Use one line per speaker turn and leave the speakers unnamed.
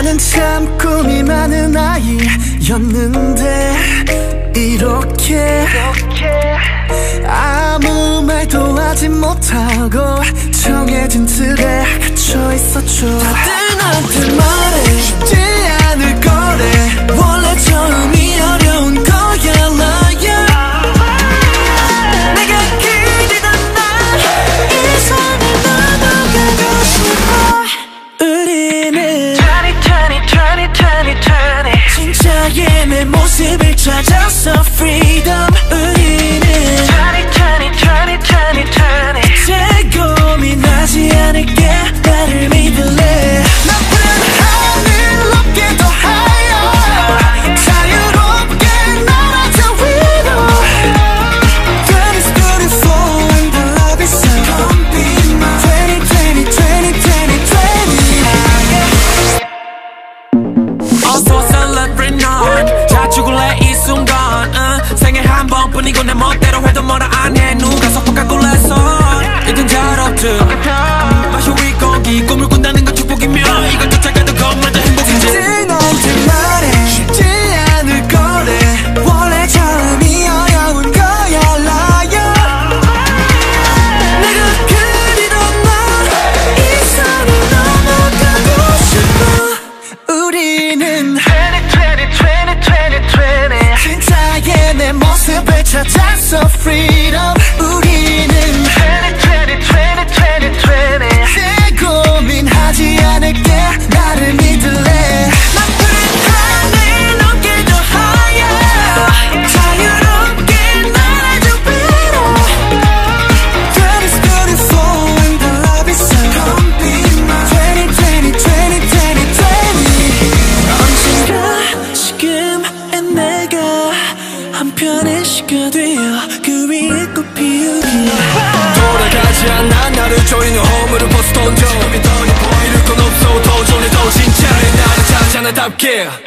나는 참 꿈이 많은 아이였는데 이렇게 아무 말도 하지 못하고 정해진 틀에 갇혀 있었죠. 다들 나한테 말해 쉽지 않을 거래. 원래 처음이 어려운 거야 liar. 내가 그리던 날 이 삶을 넘어가고 싶어. 우리는 2020 진짜의 내 모습을 찾았어 freedom. 우리는 2020 이제 고민하지 않을게. 나를 믿을래. 나쁜 하늘 높게 더 higher. 자유롭게 날아줘 위로. God is beautiful and the love is so. Come be mine. 2020
Also celebrate none. 자 죽을래 이 순간. 생애 한 번뿐이고 내 멋대로 해도 뭐라 안 해. 누가 속박하고 냈어. 이젠 잘 없지. 마셔 위 공기 꿈을 꾼다는 건 축복이며 이걸 쫓아가도 겁나도 행복이지.
너한테 말해 쉽지 않을 거래. 원래 처음이 어려운 거야 liar. 내가 그리던 날 이 산을 넘어가고 싶어. 우리는 2020 진짜의 내 모습을 찾았어 freedom. 우리는 2020 이제 고민하지 않을게. 나를 믿을래. 나쁜 하늘 높게 더 higher. 자유롭게 날아줘 위로. God is beautiful and the love is so. Come be mine. 2020 언젠가 지금의 내가 한편의 시가 되어 그 위에 꽃 피우기.
돌아가지 않아 나를 조이는 허물을 벗어 던져. 이를 건 없어 도전해도 진짜의 나를 찾아 나답게.